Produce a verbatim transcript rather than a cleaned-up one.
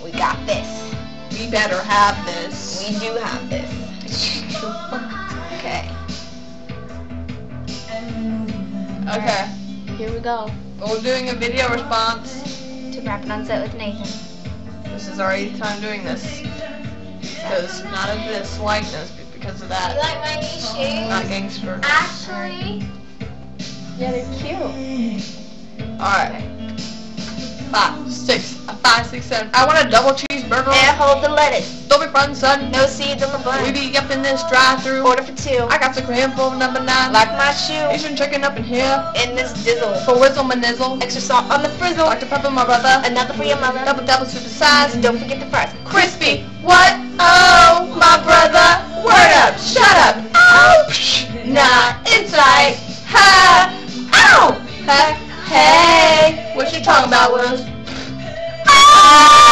We got this. We better have this. We do have this. Okay. Okay. Here we go. We're doing a video response. To Rappin on Set with Nathan. This is our eighth time doing this. Because not of this likeness, but because of that. You like my new shoes? Not gangster. Actually. Yeah, they're cute. Alright. Five, six, a five, six, seven. I want a double cheeseburger. And hold the lettuce. Don't be fun, son. No seeds on the bun. We be up in this drive-through. Order for two. I got the cram for number nine. Like my shoe. Asian chicken up in here. In this dizzle. For whizzle my nizzle. Extra salt on the frizzle. Doctor Pepper, my brother. Another for your mother. Double double super size. Don't forget the fries. Crispy. What? Oh, my brother. Word up. Shut up. Ouch. Nah, inside. Ha. Ow. Hey. Hey. What you talking about, Willis? Ah!